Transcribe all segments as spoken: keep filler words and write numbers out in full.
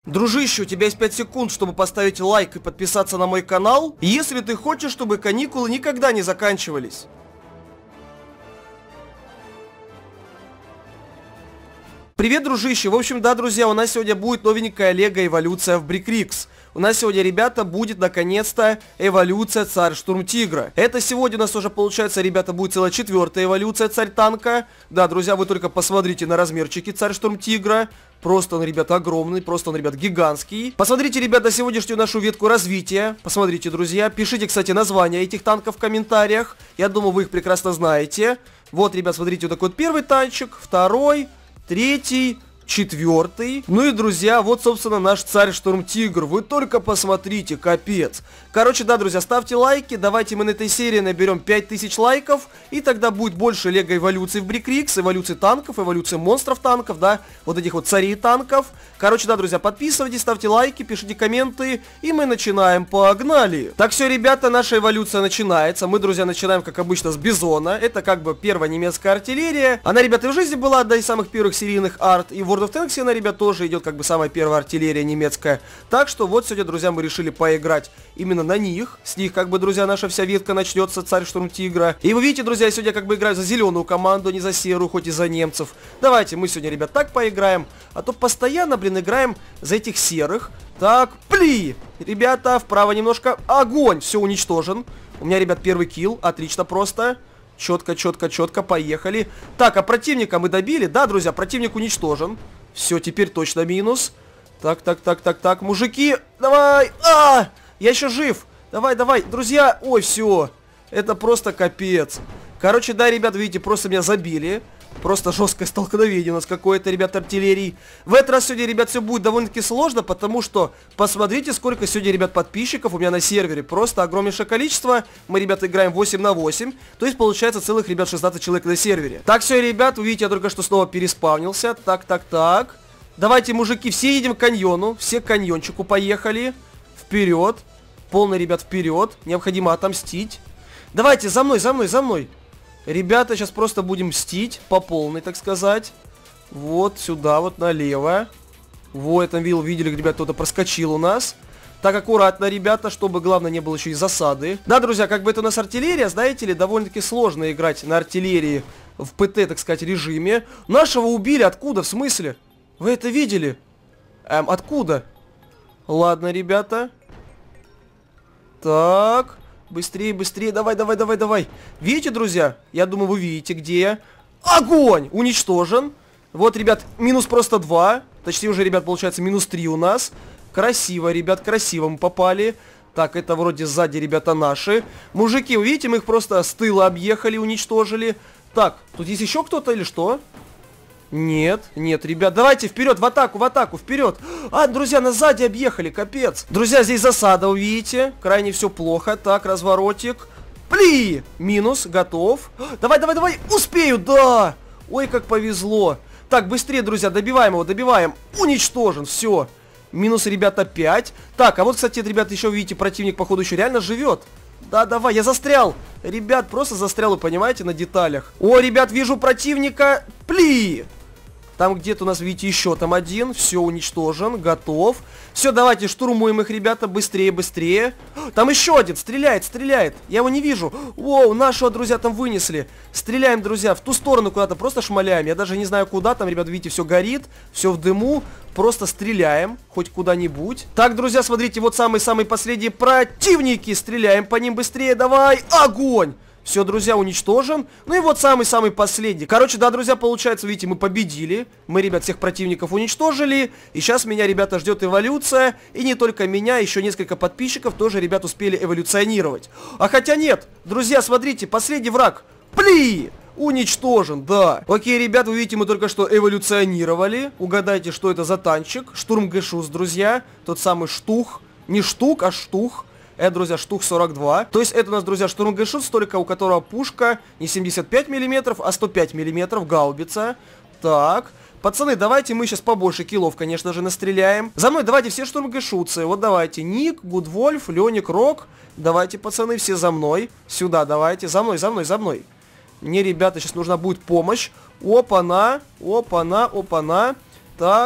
Дружище, у тебя есть пять секунд, чтобы поставить лайк и подписаться на мой канал, если ты хочешь, чтобы каникулы никогда не заканчивались. Привет, дружище! В общем, да, друзья, у нас сегодня будет новенькая Лего эволюция в Брикрикс. У нас сегодня, ребята, будет наконец-то эволюция Царь Штурм Тигра. Это сегодня у нас уже, получается, ребята, будет целая четвертая эволюция Царь Танка. Да, друзья, вы только посмотрите на размерчики Царь Штурм Тигра. Просто он, ребята, огромный, просто он, ребят, гигантский. Посмотрите, ребята, сегодняшнюю нашу ветку развития. Посмотрите, друзья. Пишите, кстати, названия этих танков в комментариях. Я думаю, вы их прекрасно знаете. Вот, ребят, смотрите, вот такой вот первый танчик, второй, третий, четвертый. Ну и, друзья, вот, собственно, наш Царь Штурм Тигр. Вы только посмотрите, капец. Короче, да, друзья, ставьте лайки. Давайте мы на этой серии наберем пять тысяч лайков. И тогда будет больше Лего эволюций в Брикрикс, эволюции танков, эволюции монстров танков, да. Вот этих вот царей танков. Короче, да, друзья, подписывайтесь, ставьте лайки, пишите комменты. И мы начинаем. Погнали. Так, все, ребята, наша эволюция начинается. Мы, друзья, начинаем, как обычно, с Бизона. Это как бы первая немецкая артиллерия. Она, ребята, и в жизни была одна из самых первых серийных арт. И в World of Tanks она, ребят, тоже идет как бы самая первая артиллерия немецкая. Так что вот сегодня, друзья, мы решили поиграть именно на них. С них, как бы, друзья, наша вся ветка начнется, Царь Штурм Тигра. И вы видите, друзья, я сегодня как бы играю за зеленую команду, а не за серую, хоть и за немцев. Давайте мы сегодня, ребят, так поиграем. А то постоянно, блин, играем за этих серых. Так, пли! Ребята, вправо немножко. Огонь! Все, уничтожен. У меня, ребят, первый килл. Отлично просто. Четко, четко, четко, поехали. Так, а противника мы добили? Да, друзья, противник уничтожен. Все, теперь точно минус. Так, так, так, так, так, мужики, давай! А! Я еще жив! Давай, давай, друзья! Ой, все! Это просто капец. Короче, да, ребят, видите, просто меня забили. Просто жесткое столкновение у нас какое-то, ребят, артиллерии. В этот раз сегодня, ребят, все будет довольно-таки сложно, потому что посмотрите, сколько сегодня, ребят, подписчиков у меня на сервере. Просто огромнейшее количество. Мы, ребят, играем восемь на восемь. То есть, получается, целых, ребят, шестнадцать человек на сервере. Так, все, ребят, вы видите, я только что снова переспавнился. Так, так, так. Давайте, мужики, все едем к каньону. Все к каньончику поехали. Вперед. Полный, ребят, вперед. Необходимо отомстить. Давайте, за мной, за мной, за мной. Ребята, сейчас просто будем мстить по полной, так сказать. Вот сюда, вот налево. Вот, я там видел, видели, ребята, кто-то проскочил у нас. Так, аккуратно, ребята, чтобы, главное, не было еще и засады. Да, друзья, как бы это у нас артиллерия, знаете ли, довольно-таки сложно играть на артиллерии в ПТ, так сказать, режиме. Нашего убили, откуда, в смысле? Вы это видели? Эм, откуда? Ладно, ребята. Так... Быстрее, быстрее, давай, давай, давай, давай. Видите, друзья? Я думаю, вы видите, где я. Огонь! Уничтожен. Вот, ребят, минус просто два. Точнее, уже, ребят, получается, минус три у нас. Красиво, ребят, красиво мы попали. Так, это вроде сзади, ребята, наши. Мужики, вы видите, мы их просто с тыла объехали, уничтожили. Так, тут есть еще кто-то или что? Нет, нет, ребят, давайте вперед, в атаку, в атаку, вперед. А, друзья, нас сзади объехали, капец. Друзья, здесь засада, увидите. Крайне все плохо. Так, разворотик. Пли! Минус, готов. Давай, давай, давай, успею, да. Ой, как повезло. Так, быстрее, друзья, добиваем его, добиваем. Уничтожен, все. Минус, ребята, пять. Так, а вот, кстати, ребята, еще, видите, противник, походу, еще реально живет. Да, давай, я застрял. Ребят, просто застрял, вы понимаете, на деталях. О, ребят, вижу противника. Пли! Там где-то у нас, видите, еще там один. Все, уничтожен, готов. Все, давайте штурмуем их, ребята, быстрее, быстрее. Там еще один, стреляет, стреляет. Я его не вижу. Воу, нашего, друзья, там вынесли. Стреляем, друзья, в ту сторону куда-то, просто шмаляем. Я даже не знаю куда, там, ребят, видите, все горит. Все в дыму. Просто стреляем, хоть куда-нибудь. Так, друзья, смотрите, вот самые-самые последние противники. Стреляем по ним быстрее, давай. Огонь! Все, друзья, уничтожен. Ну и вот самый-самый последний. Короче, да, друзья, получается, видите, мы победили. Мы, ребят, всех противников уничтожили. И сейчас меня, ребята, ждет эволюция. И не только меня, еще несколько подписчиков тоже, ребят, успели эволюционировать. А хотя нет, друзья, смотрите, последний враг. Пли! Уничтожен, да. Окей, ребят, вы видите, мы только что эволюционировали. Угадайте, что это за танчик. Штурм Гэшус, друзья. Тот самый штух. Не штук, а штух. Это, друзья, штук сорок два. То есть это у нас, друзья, штурм Гэшус, только у которого пушка не семьдесят пять миллиметров, а сто пять миллиметров, гаубица. Так. Пацаны, давайте мы сейчас побольше киллов, конечно же, настреляем. За мной давайте все штурм Гэшуцы. Вот давайте. Ник, Гудвольф, Леник, Рок. Давайте, пацаны, все за мной. Сюда давайте. За мной, за мной, за мной. Мне, ребята, сейчас нужна будет помощь. Опа-на, опа-на, опа-на. Так.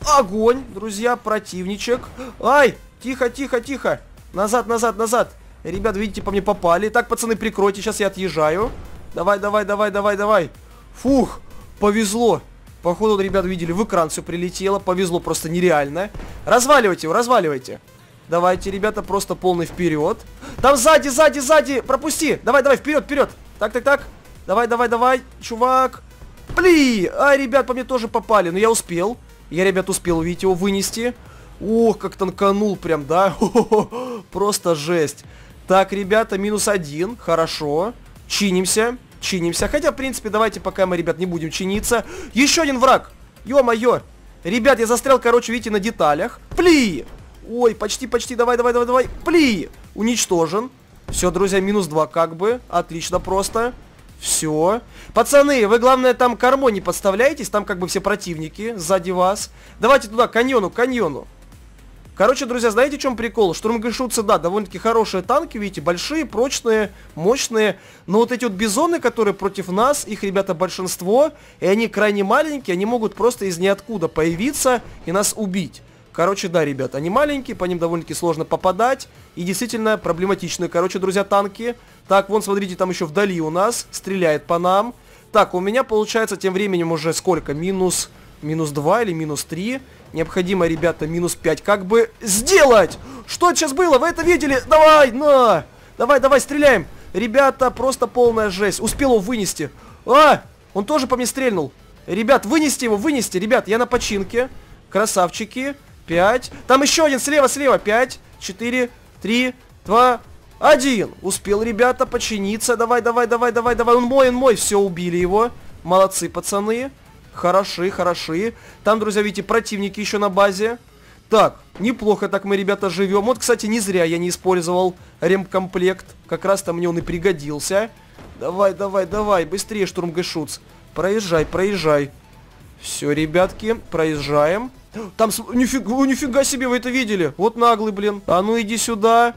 огонь, друзья, противничек. Ай, тихо, тихо, тихо. Назад, назад, назад. Ребят, видите, по мне попали. Так, пацаны, прикройте, сейчас я отъезжаю. Давай, давай, давай, давай, давай. Фух, повезло. Походу, ребят, видели, в экран все прилетело. Повезло просто нереально. Разваливайте его, разваливайте. Давайте, ребята, просто полный вперед. Там сзади, сзади, сзади. Пропусти. Давай, давай, вперед, вперед. Так, так, так. Давай, давай, давай, чувак. Бли! А, ребят, по мне тоже попали. Но я успел. Я, ребят, успел, видите, его вынести. Ох, как танканул прям, да? Хо-хо-хо. Просто жесть. Так, ребята, минус один. Хорошо. Чинимся. Чинимся. Хотя, в принципе, давайте пока мы, ребят, не будем чиниться. Еще один враг. Ё-моё. Ребят, я застрял, короче, видите, на деталях. Пли! Ой, почти, почти. Давай, давай, давай, давай. Пли! Уничтожен. Все, друзья, минус два как бы. Отлично просто. Все. Пацаны, вы, главное, там к армо не подставляйтесь. Там как бы все противники сзади вас. Давайте туда, к каньону, к каньону. Короче, друзья, знаете, в чем прикол? Штурмгешутцы, да, довольно-таки хорошие танки, видите, большие, прочные, мощные. Но вот эти вот бизоны, которые против нас, их, ребята, большинство, и они крайне маленькие, они могут просто из ниоткуда появиться и нас убить. Короче, да, ребята, они маленькие, по ним довольно-таки сложно попадать. И действительно проблематичные, короче, друзья, танки. Так, вон, смотрите, там еще вдали у нас стреляет по нам. Так, у меня получается тем временем уже сколько? Минус, минус два или минус три. Необходимо, ребята, минус пять как бы сделать. Что это сейчас было? Вы это видели? Давай, на! Давай, давай, стреляем. Ребята, просто полная жесть. Успел его вынести. А! Он тоже по мне стрельнул. Ребят, вынести его, вынести. Ребят, я на починке. Красавчики. пять. Там еще один слева, слева. пять, четыре, три, два, один. Успел, ребята, починиться. Давай, давай, давай, давай, давай. Он мой, он мой. Все, убили его. Молодцы, пацаны. Хороши, хороши. Там, друзья, видите, противники еще на базе. Так, неплохо так мы, ребята, живем. Вот, кстати, не зря я не использовал ремкомплект. Как раз-то мне он и пригодился. Давай, давай, давай. Быстрее, штурмгешутц. Проезжай, проезжай. Все, ребятки, проезжаем. Там, нифига, нифига себе, вы это видели? Вот наглый, блин. А ну иди сюда.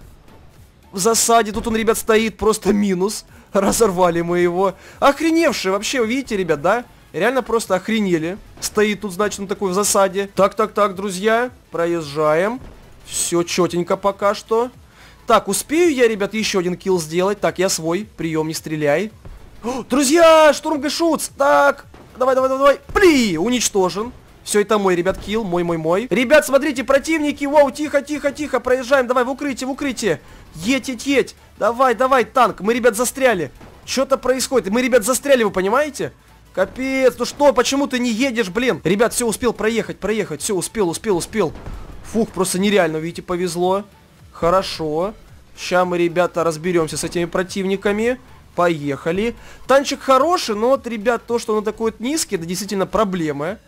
В засаде. Тут он, ребят, стоит. Просто минус. Разорвали мы его. Охреневший вообще, вы видите, ребят, да? Реально просто охренели. Стоит тут, значит, он такой в засаде. Так, так, так, друзья. Проезжаем. Все четенько пока что. Так, успею я, ребят, еще один килл сделать. Так, я свой. Прием, не стреляй. О, друзья, штурмгешутц. Так, давай, давай, давай, давай. Пли, уничтожен. Все, это мой, ребят, килл. Мой, мой, мой. Ребят, смотрите, противники. Вау, тихо, тихо, тихо. Проезжаем. Давай, в укрытие, в укрытие. Едь, едь, едь. Давай, давай, танк. Мы, ребят, застряли. Что-то происходит. Мы, ребят, застряли, вы понимаете? Капец, ну что, почему ты не едешь, блин? Ребят, все, успел проехать, проехать, все, успел, успел, успел. Фух, просто нереально, видите, повезло. Хорошо. Сейчас мы, ребята, разберемся с этими противниками. Поехали. Танчик хороший, но вот, ребят, то, что он такой вот низкий, это действительно проблемы.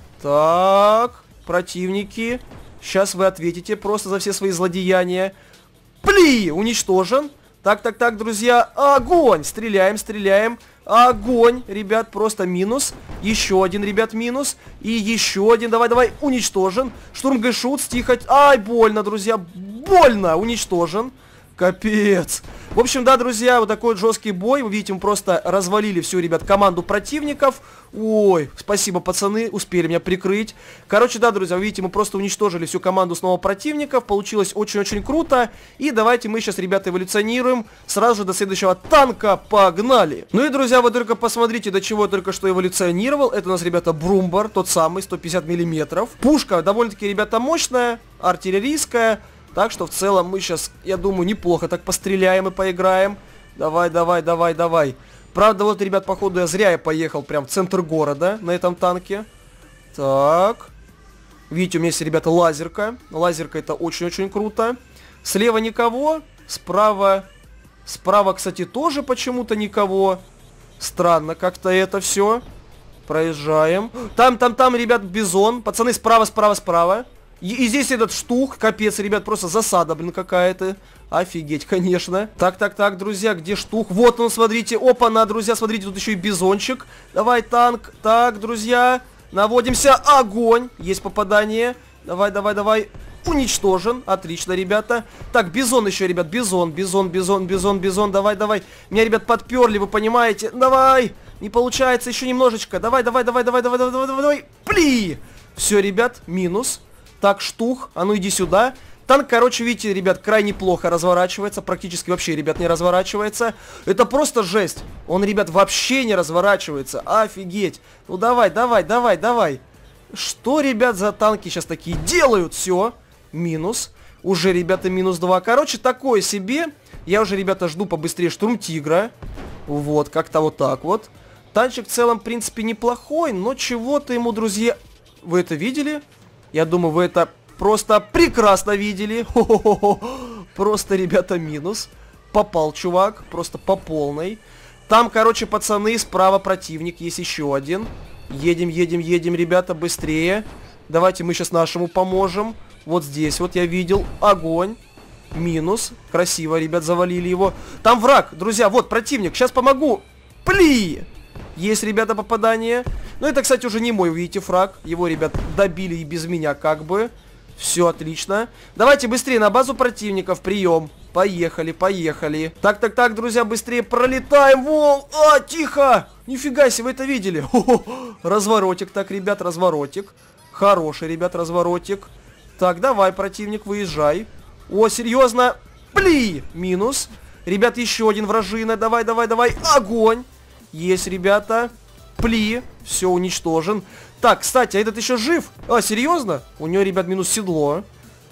Так, противники. Сейчас вы ответите просто за все свои злодеяния. Пли, уничтожен. Так, так, так, друзья, огонь. Стреляем, стреляем. Огонь, ребят, просто минус. Еще один, ребят, минус. И еще один, давай, давай, уничтожен. Штурмгешутц, тихо. Ай, больно, друзья, больно, уничтожен. Капец. В общем, да, друзья, вот такой вот жесткий бой. Вы видите, мы просто развалили всю, ребят, команду противников. Ой, спасибо, пацаны, успели меня прикрыть. Короче, да, друзья, вы видите, мы просто уничтожили всю команду снова противников. Получилось очень-очень круто. И давайте мы сейчас, ребята, эволюционируем. Сразу же до следующего танка. Погнали! Ну и, друзья, вы только посмотрите, до чего я только что эволюционировал. Это у нас, ребята, Брумбар, тот самый, сто пятьдесят миллиметров. Пушка довольно-таки, ребята, мощная, артиллерийская. Так что в целом мы сейчас, я думаю, неплохо так постреляем и поиграем. Давай, давай, давай, давай. Правда, вот, ребят, походу я зря я поехал прям в центр города на этом танке. Так. Видите, у меня есть, ребята, лазерка. Лазерка это очень-очень круто. Слева никого. Справа... Справа, кстати, тоже почему-то никого. Странно как-то это все. Проезжаем. Там, там, там, ребят, бизон. Пацаны, справа, справа, справа. И, и здесь этот штук, капец, ребят, просто засада, блин, какая-то. Офигеть, конечно. Так, так, так, друзья, где штук? Вот он, смотрите, опа-на, друзья, смотрите, тут еще и бизончик. Давай, танк, так, друзья, наводимся, огонь, есть попадание. Давай, давай, давай, уничтожен, отлично, ребята. Так, бизон еще, ребят, бизон, бизон, бизон, бизон, бизон, давай, давай. Меня, ребят, подперли, вы понимаете, давай. Не получается, еще немножечко, давай, давай, давай, давай, давай, давай, давай, давай, пли. Все, ребят, минус. Так, штух, а ну иди сюда. Танк, короче, видите, ребят, крайне плохо разворачивается. Практически вообще, ребят, не разворачивается. Это просто жесть. Он, ребят, вообще не разворачивается. Офигеть. Ну давай, давай, давай, давай. Что, ребят, за танки сейчас такие делают? Все. Минус. Уже, ребята, минус два. Короче, такое себе. Я уже, ребята, жду побыстрее штурм Тигра. Вот, как-то вот так вот. Танчик в целом, в принципе, неплохой. Но чего-то ему, друзья... Вы это видели? Я думаю, вы это... Просто прекрасно видели. Хо-хо-хо-хо. Просто, ребята, минус. Попал, чувак. Просто по полной. Там, короче, пацаны, справа противник. Есть еще один. Едем, едем, едем, ребята, быстрее. Давайте мы сейчас нашему поможем. Вот здесь вот я видел. Огонь. Минус. Красиво, ребят, завалили его. Там враг, друзья. Вот противник. Сейчас помогу. Пли! Есть, ребята, попадание. Ну, это, кстати, уже не мой, видите, фраг. Его, ребят, добили и без меня, как бы. Все отлично. Давайте быстрее на базу противников. Прием. Поехали, поехали. Так, так, так, друзья, быстрее пролетаем. Во! А, тихо! Нифига себе, вы это видели? Хо-хо. Разворотик, так, ребят, разворотик. Хороший, ребят, разворотик. Так, давай, противник, выезжай. О, серьезно? Пли! Минус. Ребят, еще один вражина. Давай, давай, давай. Огонь! Есть, ребята. Пли. Все, уничтожен. Так, кстати, а этот еще жив? А, серьезно? У него, ребят, минус седло.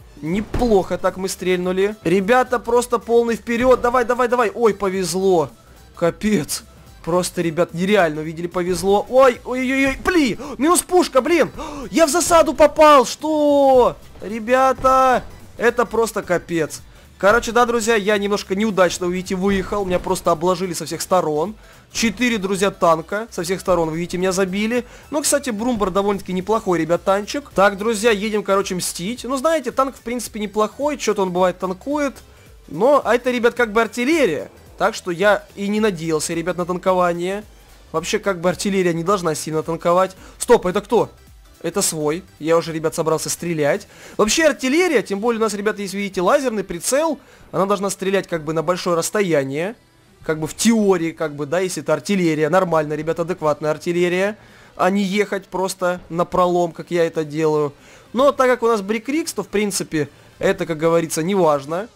Неплохо так мы стрельнули. Ребята, просто полный вперед. Давай, давай, давай. Ой, повезло. Капец. Просто, ребят, нереально, видели, повезло. Ой, ой-ой-ой, пли. Минус пушка, блин. Я в засаду попал. Что? Ребята, это просто капец. Короче, да, друзья, я немножко неудачно, вы видите, выехал. Меня просто обложили со всех сторон. Четыре, друзья, танка со всех сторон, вы видите, меня забили. Но, кстати, Брумбар довольно-таки неплохой, ребят, танчик. Так, друзья, едем, короче, мстить. Ну, знаете, танк, в принципе, неплохой. Что-то он, бывает, танкует. Но а это, ребят, как бы артиллерия. Так что я и не надеялся, ребят, на танкование. Вообще, как бы артиллерия не должна сильно танковать. Стоп, это кто? Это свой. Я уже, ребят, собрался стрелять. Вообще артиллерия, тем более у нас, ребята, есть, видите, лазерный прицел. Она должна стрелять как бы на большое расстояние. Как бы в теории, как бы, да, если это артиллерия. Нормально, ребят, адекватная артиллерия. А не ехать просто напролом, как я это делаю. Но так как у нас Брикрикс, то, в принципе, это, как говорится, не важно.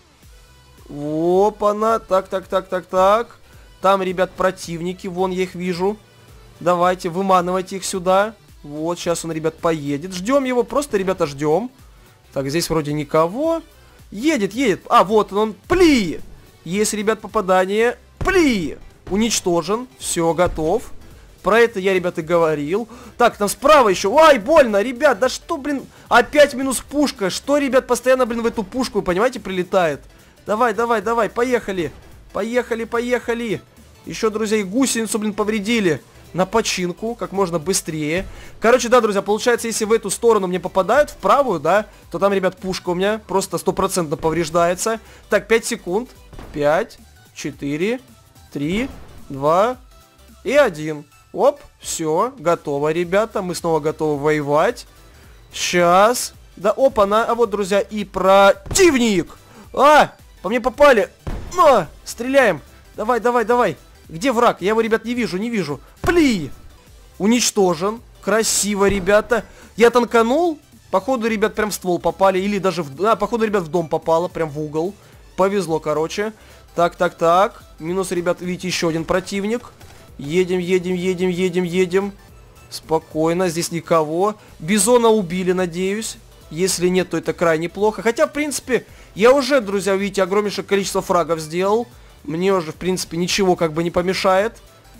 Опа-на. Так, так, так, так, так. Там, ребят, противники. Вон я их вижу. Давайте, выманывайте их сюда. Вот, сейчас он, ребят, поедет. Ждем его, просто, ребята, ждем. Так, здесь вроде никого. Едет, едет. А, вот он, пли! Есть, ребят, попадание. Пли! Уничтожен. Все, готов. Про это я, ребят, и говорил. Так, там справа еще. Ай, больно, ребят, да что, блин. Опять минус пушка. Что, ребят, постоянно, блин, в эту пушку, вы понимаете, прилетает. Давай, давай, давай, поехали. Поехали, поехали. Еще, друзья, и гусеницу, блин, повредили. На починку, как можно быстрее. Короче, да, друзья, получается, если в эту сторону мне попадают, в правую, да, то там, ребят, пушка у меня просто стопроцентно повреждается. Так, пять секунд. пять, четыре, три, два и один. Оп, все, готово, ребята. Мы снова готовы воевать. Сейчас. Да, опа-на. А вот, друзья, и противник. А, по мне попали. А, стреляем. Давай, давай, давай. Где враг? Я его, ребят, не вижу, не вижу. Пли! Уничтожен. Красиво, ребята. Я танканул. Походу, ребят, прям в ствол попали. Или даже в... А, походу, ребят, в дом попало. Прям в угол. Повезло, короче. Так, так, так. Минус, ребят, видите, еще один противник. Едем, едем, едем, едем, едем. Спокойно, здесь никого. Бизона убили, надеюсь. Если нет, то это крайне плохо. Хотя, в принципе, я уже, друзья, видите, огромнейшее количество фрагов сделал. Мне уже, в принципе, ничего как бы не помешает.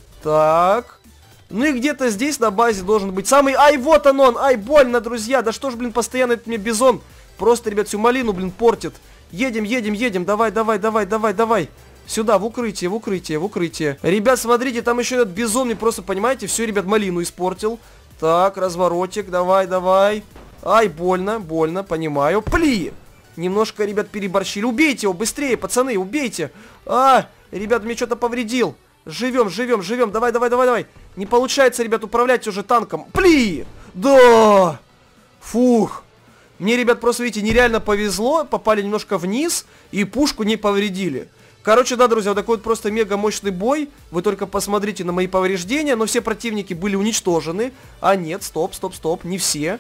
Так. Ну и где-то здесь на базе должен быть самый... Ай, вот он он! Ай, больно, друзья! Да что ж, блин, постоянно этот мне бизон просто, ребят, всю малину, блин, портит. Едем, едем, едем. Давай, давай, давай, давай, давай. Сюда, в укрытие, в укрытие, в укрытие. Ребят, смотрите, там еще этот бизон мне просто, понимаете, все, ребят, малину испортил. Так, разворотик, давай, давай. Ай, больно, больно, понимаю. Пли! Немножко, ребят, переборщили. Убейте его, быстрее, пацаны, убейте. А, ребят, мне что-то повредил. Живем, живем, живем. Давай, давай, давай, давай. Не получается, ребят, управлять уже танком. Пли! Да! Фух. Мне, ребят, просто, видите, нереально повезло. Попали немножко вниз и пушку не повредили. Короче, да, друзья, вот такой вот просто мега мощный бой. Вы только посмотрите на мои повреждения. Но все противники были уничтожены. А нет, стоп, стоп, стоп, не все.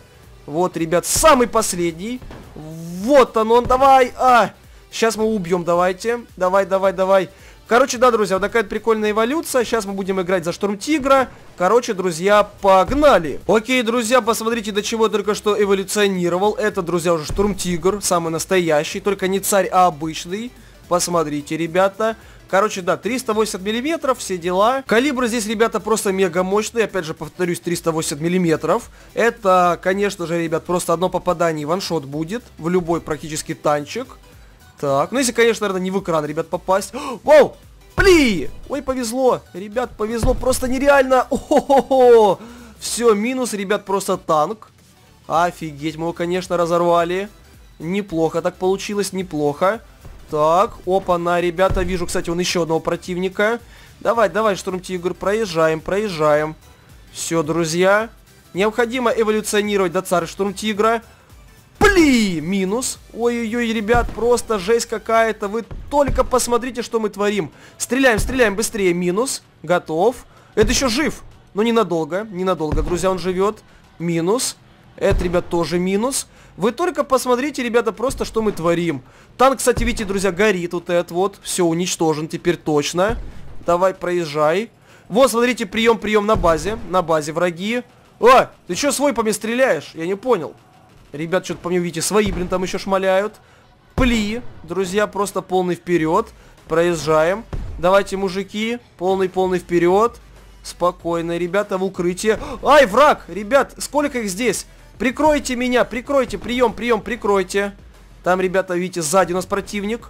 Вот, ребят, самый последний. Вот он, он, давай, а! Сейчас мы убьем, давайте. Давай, давай, давай. Короче, да, друзья, вот такая прикольная эволюция. Сейчас мы будем играть за Штурм Тигра. Короче, друзья, погнали. Окей, друзья, посмотрите, до чего я только что эволюционировал. Это, друзья, уже Штурм Тигр, самый настоящий. Только не царь, а обычный. Посмотрите, ребята. Короче, да, триста восемьдесят миллиметров, все дела. Калибр здесь, ребята, просто мега мощный. Опять же, повторюсь, триста восемьдесят миллиметров. Это, конечно же, ребят, просто одно попадание и ваншот будет. В любой практически танчик. Так, ну если, конечно, наверное, не в экран, ребят, попасть. Воу! Пли! Ой, повезло. Ребят, повезло просто нереально. О-хо-хо-хо! Все, минус, ребят, просто танк. Офигеть, мы его, конечно, разорвали. Неплохо так получилось, неплохо. Так, опа-на, ребята, вижу, кстати, он еще одного противника. Давай, давай, Штурм Тигр, проезжаем, проезжаем. Все, друзья. Необходимо эволюционировать до царя Штурм Тигра. Пли! Минус. Ой-ой-ой, ребят, просто жесть какая-то. Вы только посмотрите, что мы творим. Стреляем, стреляем быстрее. Минус. Готов. Это еще жив. Но ненадолго, ненадолго, друзья, он живет. Минус. Это, ребят, тоже минус. Вы только посмотрите, ребята, просто что мы творим. Танк, кстати, видите, друзья, горит вот этот вот. Все, уничтожен теперь точно. Давай, проезжай. Вот, смотрите, прием, прием на базе. На базе враги. О, ты что свой по мне стреляешь? Я не понял. Ребят, что-то по мне, видите, свои, блин, там еще шмаляют. Пли, друзья, просто полный вперед. Проезжаем. Давайте, мужики, полный-полный вперед. Спокойно, ребята, в укрытие. Ай, враг, ребят, сколько их здесь? Прикройте меня, прикройте, прием, прием, прикройте. Там, ребята, видите, сзади у нас противник.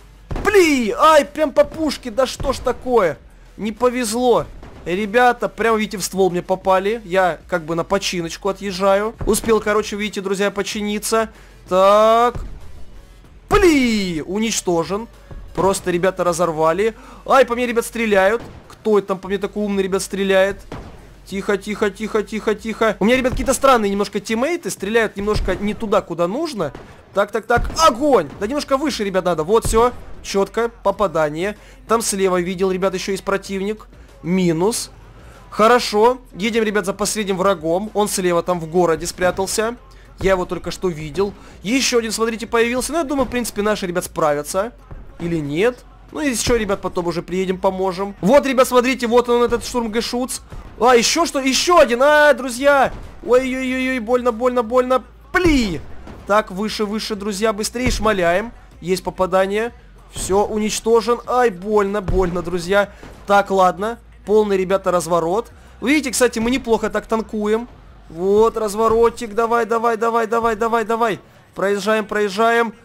Пли, ай, прям по пушке, да что ж такое? Не повезло. Ребята, прям, видите, в ствол мне попали. Я как бы на починочку отъезжаю. Успел, короче, видите, друзья, починиться. Так. Пли! Уничтожен. Просто, ребята, разорвали. Ай, по мне, ребят, стреляют. Кто это там по мне такой умный, ребят, стреляет? Тихо, тихо, тихо, тихо, тихо. У меня, ребят, какие-то странные немножко тиммейты. Стреляют немножко не туда, куда нужно. Так, так, так. Огонь! Да немножко выше, ребят, надо. Вот, все. Четко. Попадание. Там слева видел, ребят, еще есть противник. Минус. Хорошо. Едем, ребят, за последним врагом. Он слева там в городе спрятался. Я его только что видел. Еще один, смотрите, появился. Ну, я думаю, в принципе, наши, ребят, справятся. Или нет? Ну, и еще, ребят, потом уже приедем, поможем. Вот, ребят, смотрите, вот он, этот штурм Гэшутс. А, еще что? Еще один. А, друзья. Ой-ой-ой-ой, больно, больно, больно. Пли. Так, выше, выше, друзья. Быстрее шмаляем. Есть попадание. Все, уничтожен. Ай, больно, больно, друзья. Так, ладно. Полный, ребята, разворот. Вы видите, кстати, мы неплохо так танкуем. Вот, разворотик. Давай, давай, давай, давай, давай, давай. Проезжаем, проезжаем.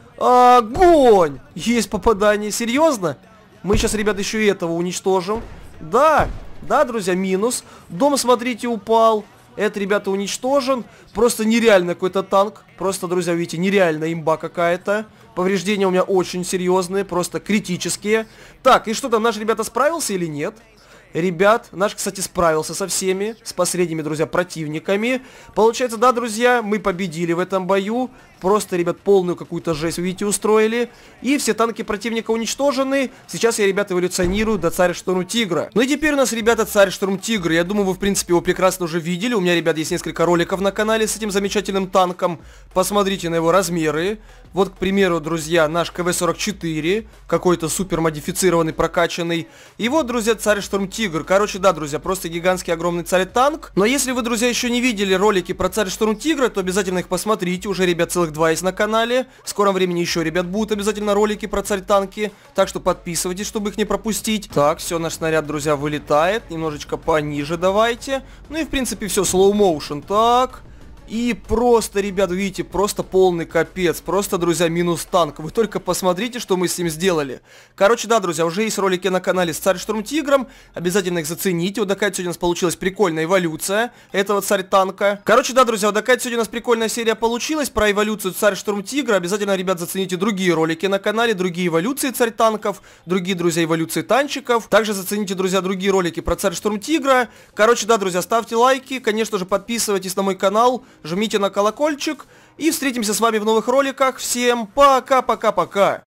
Огонь! Есть попадание. Серьезно? Мы сейчас, ребят, еще и этого уничтожим. Да, да, друзья, минус. Дом, смотрите, упал. Это, ребята, уничтожен. Просто нереально какой-то танк. Просто, друзья, видите, нереальная имба какая-то. Повреждения у меня очень серьезные, просто критические. Так, и что там, наш, ребята, справился или нет? Ребят, наш, кстати, справился со всеми, с последними, друзья, противниками. Получается, да, друзья, мы победили в этом бою. Просто, ребят, полную какую-то жесть, видите, устроили. И все танки противника уничтожены. Сейчас я, ребята, эволюционирую до царя Штурм Тигра. Ну и теперь у нас, ребята, царь Штурм Тигр. Я думаю, вы, в принципе, его прекрасно уже видели. У меня, ребят, есть несколько роликов на канале с этим замечательным танком. Посмотрите на его размеры. Вот, к примеру, друзья, наш ка вэ сорок четыре. Какой-то супер модифицированный, прокачанный. И вот, друзья, царь Штурм Тигр. Короче, да, друзья, просто гигантский огромный царь-танк. Но если вы, друзья, еще не видели ролики про царь Штурм Тигра, то обязательно их посмотрите. Уже, ребят, целых два есть на канале. В скором времени еще, ребят, будут обязательно ролики про царь-танки. Так что подписывайтесь, чтобы их не пропустить. Так, все, наш снаряд, друзья, вылетает. Немножечко пониже давайте. Ну и, в принципе, все, slow motion. Так. И просто, ребят, видите, просто полный капец. Просто, друзья, минус танк. Вы только посмотрите, что мы с ним сделали. Короче, да, друзья, уже есть ролики на канале с царь Штурм Тигром. Обязательно их зацените. Вот такая сегодня у нас получилась прикольная эволюция этого царь танка. Короче, да, друзья, вот такая сегодня у нас прикольная серия получилась про эволюцию царь Штурм Тигра. Обязательно, ребят, зацените другие ролики на канале, другие эволюции царь танков, другие, друзья, эволюции танчиков. Также зацените, друзья, другие ролики про царь Штурм Тигра. Короче, да, друзья, ставьте лайки, конечно же, подписывайтесь на мой канал. Жмите на колокольчик. И встретимся с вами в новых роликах. Всем пока-пока-пока.